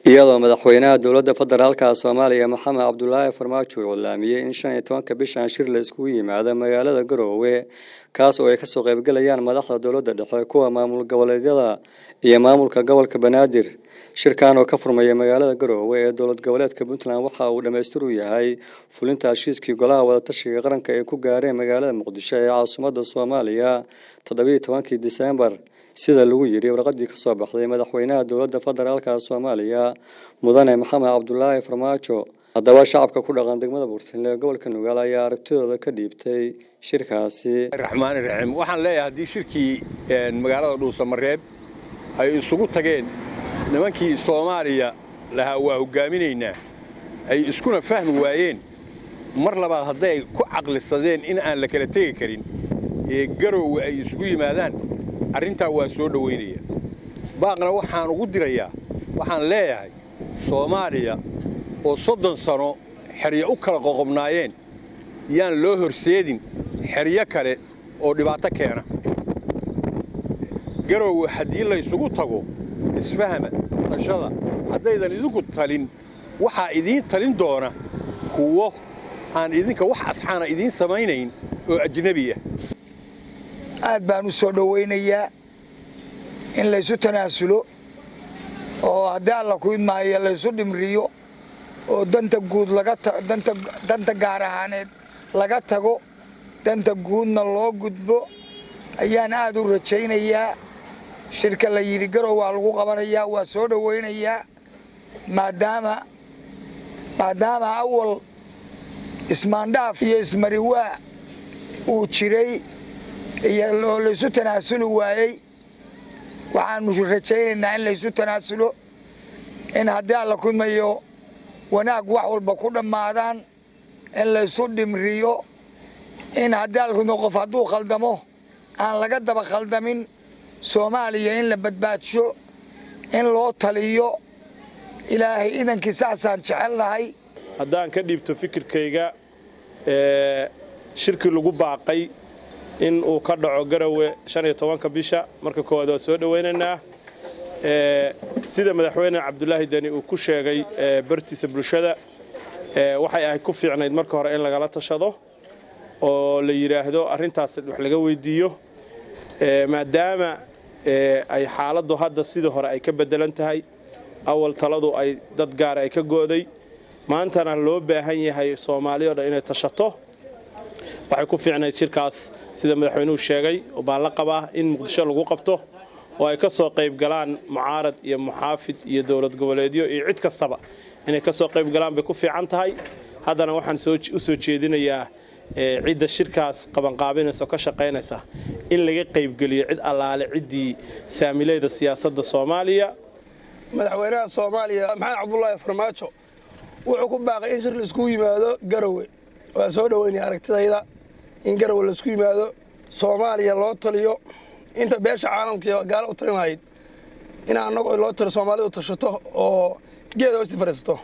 iyadoo madaxweynaha dowladda federaalka Soomaaliya Maxamed Cabdullaahi Farmaajo uu laamiyay in 15 bishan shir la isku yimaado magaalada Garowe kaas oo ay ka soo qayb galayaan madaxda dowladda dhexe kuwa maamul goboleedyada iyo maamulka gobolka Banaadir shirkan oo ka furmaya magaalada Garowe ee dowlad goboleedka Puntland waxa uu dhameystiru yahay fulinta heshiiskii golaha wada tashiga qaranka ee ku gaareen magaalada Muqdisho ee caasimadda Soomaaliya 17 Diseembar sida lagu yiri warqadii ka soo baxday madaxweynaha dowladda federaalka Soomaaliya mudane Maxamed Cabdullaahi Farmaajo haddaba shacabka ku dhaqan degmada Buurtile gobolka Nugaal ayaa aragtidooda ka dhiibtay shirkaasi Raxmaan Raxiim waxaan leeyahay hadii shirkii magaalada Dhuusamareeb ay isugu tageen nimankii Soomaaliya laha waa hogaaminaynaa ay iskuna fahmi waayeen mar labaad haday ku aqlisadeen in aan la kala tagi karin ee Garowe ay isugu yimaadaan arrinta waa soo dhaweynaya baaqna waxaan ugu dirayaa waxaan leeyahay Soomaaliya oo 30 sano xiriyo u kala qoqobnaayeen yaan loo horseedin xiriyo kale oo dhibaato keena Garowe hadii la isugu tago isfahama tashada hadaydan idinku talin waxa idin talin doona kuwo aan idinka wax asxaana idin sameeynayn oo ajnabi ah aad baan u soo dhaweynayaa in la isu tanaasulo oo haddii alla ku idmaayo la isu dhimriyo oo danta guud danta gaar ahaaneed laga tago danta guudna loo gudbo ayaan aad u rajaynayaa shirka la yiri Garowe waa lagu qabanayaa waa soo dhaweynayaa maadaama awal ismaandhaaf iyo ismariwaa uu jiray iyo la isu tanaasulo waayay waxaan rajaynaynaa in la isu tanaasulo in haddii alla ku idmayo wanaag wax walba ku dhamaadaan in la isu dhimriyo in haddii alla ku idmayo qof hadduu khaldamo aan laga daba khaldamin Soomaaliya in la badbaadsho in loo taliyo ilaahay idankiisa aan jecelnahay haddaan ka dhiibto fikirkayga shirki lagu baaqay in uu ka dhaco Garowe 15 bisha marka koowaad waa soo dhaweynaynaa sida madaxweyne Cabdullaahi Dani uu ku sheegay bartiisa bulshada waxay ahay ku fiicnayd marka hore in laga tashado oo la yiraahdo arrintaas wax laga weydiiyo maadaama ay xaaladdu hadda sida hore ay ka bedelan tahay awal taladu ay dad gaar ay ka gooday maantana loo baahan yahay Soomaaliya inay tashato waxay ku fiicnayd shirkaas sida madaxweynuhu sheegay oo baan la qabaa in Muqdisho lagu qabto oo ay ka soo qayb galaan mucaarad iyo muxaafid iyo dawlad goboleedyo iyo cid kastaba inay ka soo qayb galaan bay ku fiican tahay haddana waxaan u soo jeedinayaa cidda shirkaas qaban qaabinaysa ka shaqeynaysa in laga qayb galiyo cid allaale cidii saamileeda siyaasadda Soomaaliya madaxweynaha Soomaaliya Maxamed Cabdullaahi Farmaajo wuxuu ku baaqay in shir la isku yimaado Garowe waa soo dhaweynaya aragtidayda in Garowe la isku yimaado Soomaaliya loo taliyo inta beesha caalamka gaar u talinayd in anagu loo tiro Soomaaliya u tashato oo geedo is fariisto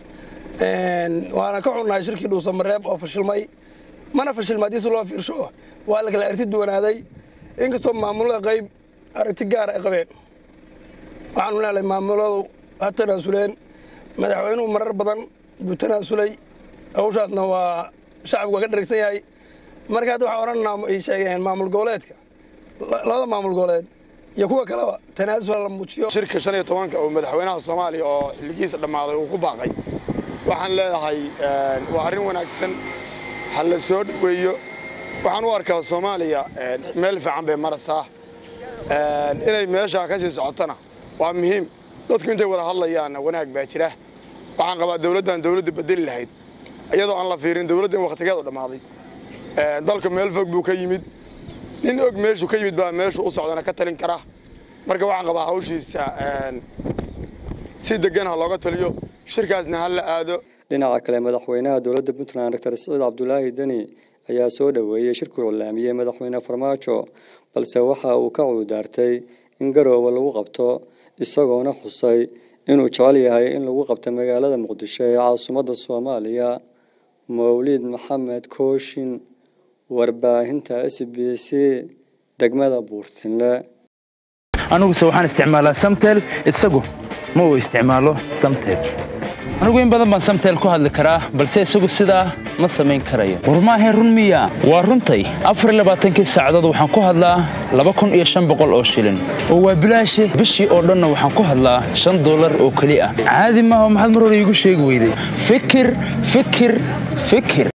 waana ka xunnahay shirkii Dhuusamareeb oo fashilmay mana fashilmaadiis loo fiirsho waa la kala aragti duwanaaday inkastoo maamulada qayb aragti gaar ah qabeen waxaan leeyahay maamuladu hatana suleen madaxweynuhu marar badan buu tanaasulay hawshaasna waa shacabku ka dharagsan yahay marka hadda waxa oranaa ay sheegeen maamul goboleedka labada maamul goboleed iyo kuwa kale tanaasul la muujiyo shirka 15 oo madaxweynaha Soomaaliya oo xilligiisa dhamaaday uu ku baaqay waxaan leeyahay waa arrin wanaagsan hal la soo dhaweeyo waxaan u arkaa Soomaaliya meel fiican bay maraysaa inay meesha ka sii socotana waa muhiim dadku intay wada hadlayaan wanaag baa jira waxaan qabaa dawladda bedeli lahayd iyadoo aan la fiirin dawladda waqtigeeda dhamaaday dalka meel fog buu ka yimid nin og meeshu ka yimid baa meeshu u socdana ka talin kara marka waxaan qabaa hawshiisa si degan looga taliyo shirkaasna hal la aado dhinaca kale madaxweynaha dowladda Puntland Dr. Saciid Cabdullaahi Dani ayaa soo dhaweeyay shirku laamiyay madaxweyne Farmaajo balse waxa uu ka cuudaartay in Garowe lagu qabto isagoona xusay inuu jecel yahay in lagu qabto magaalada Muqdisho ee caasimadda Soomaaliya Mawlid Maxamed Kooshin warbaahinta SBC degmada Buurtile aniguse waxaan isticmaalaa Samtel isagu ma uu isticmaalo Samtel anigu in badan baan Samtel ku hadli karaa balse isagu sidaa ma samayn karayo warmaahe run miya waa runtay 24 saacadood waxaan ku hadlaa 2500 oo shilin oo waa bilaash bishii oo dhan waxaan ku hadlaa $5 oo kali ah caadi ma aha maxaad mar hore igu sheegi weyday fikir